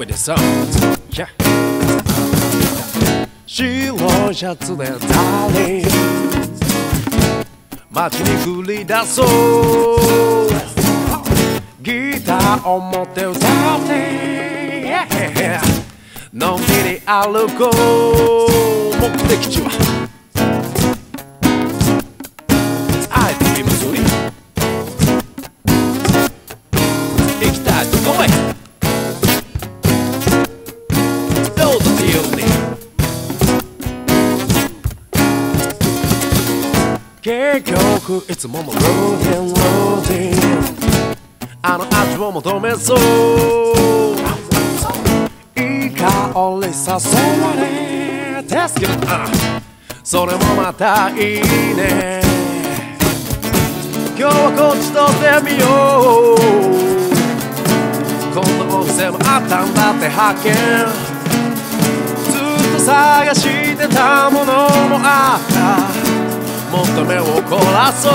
with the sound. Yeah. 白いシャツでダーリン街に繰り出そうギターを持って歌って、yeah. のんびり歩こう目的地はあえてミズーリ行きたいとこへどうぞ自由に結局いつものローティンあの味を求めそういい香り誘われですけどそれもまたいいね今日はこっちとってみようこんなお店もあったんだって発見ずっと探してたものもあったもっと目を凝らそう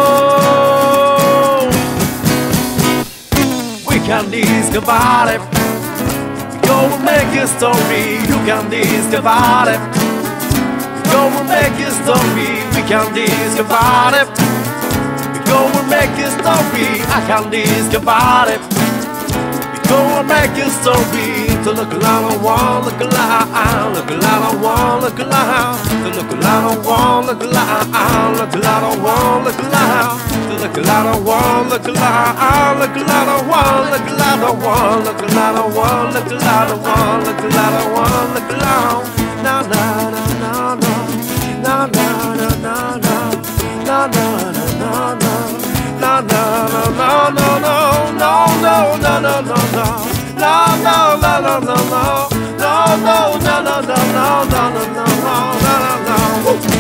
We can discover it Go and make a story You can discover it Go and make a story We can discover it Go and make a story I can discover it Go and make a story To look around, want, look around, look around, want, look around. To look around, want, look around, look around, want, look around. To look around, want, look around, look around, want, look around, want, look around, want, look around, want, look around, want, look around. Na na na na na, na na na na na, na na na na na, na na na na na no no no no no no no. No, no, no, no, no, no, no, no, no, no, no, no, no, no, no, no, no, no.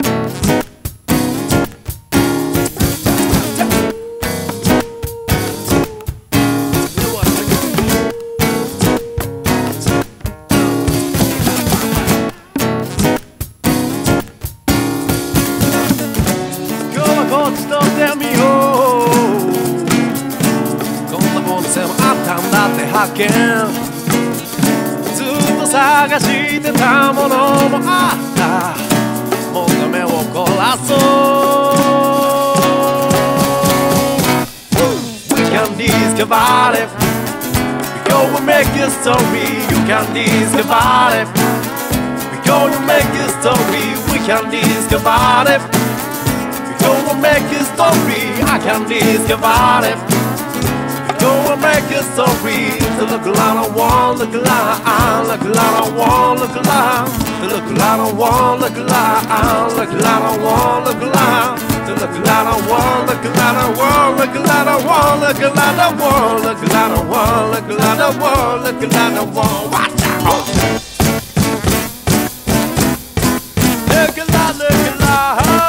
今日はこっちとってみようこんなお店もあったんだって発見ずっと探してたものもあったもっと目を凝らそう We can discover it We go and make a story You can discover it We go and make a story We can discover it We go and make a story I can discover it Go and make a story to look around, want, look around, look around, want, look around, to look around, want, look around, look around, want, look around, to look around, want, look around, want, look around, want, look around, want, look around, want, look around, want, look around, want, watch out! Look around, look around.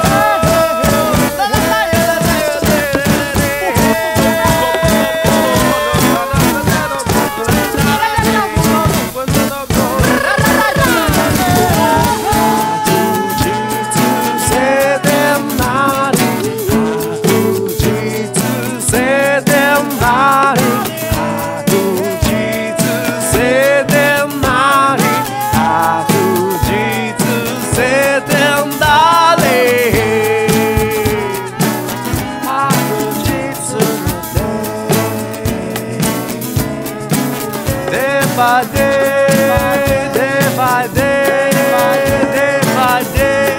Day by day, day by day, day by day.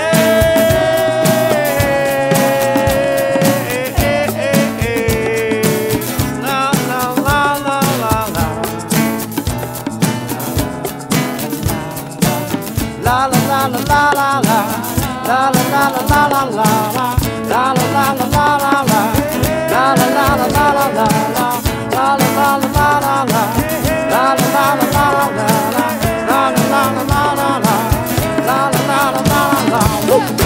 La la la la la la. La la la la la la la. La la la la la la la. La la la la la la la. La la la la la la la. La la la la la la la. La la la la la la la la la la la la la la la la la la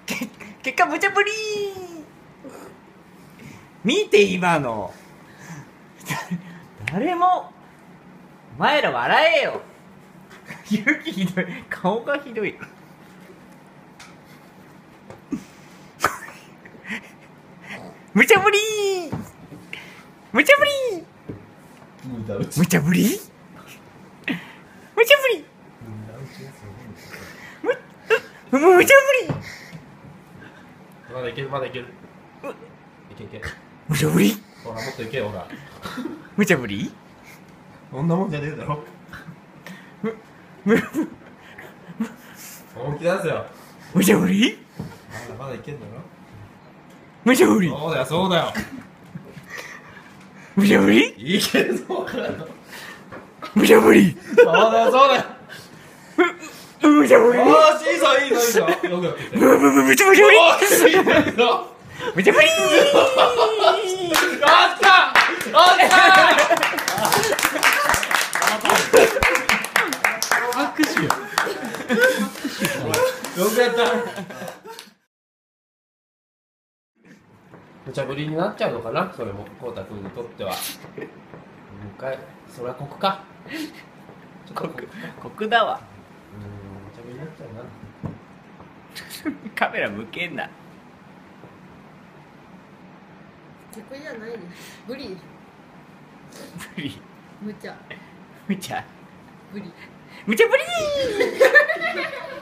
結果無茶ぶり。見て今の。誰もお前ら笑えよ。勇気ひどい、顔がひどい。無茶ぶりー、無茶ぶりー、無茶ぶり、無茶ぶり、無茶ぶり。 まだいける、まだいける。いけいけ。 無茶ぶり。 ほら、もっといけよ、ほら。 無茶ぶり。 そんなもんじゃねえだろ。本気出すよ。 無茶ぶり。 まだいけんだろ。 無茶ぶり。 そうだよ、そうだよ。 無茶ぶり。 いけるぞ、 無茶ぶり。 そうだよ、そうだよ。 無茶ぶり。 よし、いいぞ、いいぞ、いいぞ。よくやってて。 無茶ぶり。 よし、いいぞ。 無茶ぶり。 あった。あった。拍手よ。よくやった。無茶ぶりになっちゃうのかな、それも、こうたくんにとっては。もう一回、それは酷か。 酷だわ。 無茶ぶりになっちゃうな。 カメラ向けんな。 逆じゃないです。ブリです。 ブリ。 むちゃ。 むちゃ。 ブリ。 むちゃぶりー。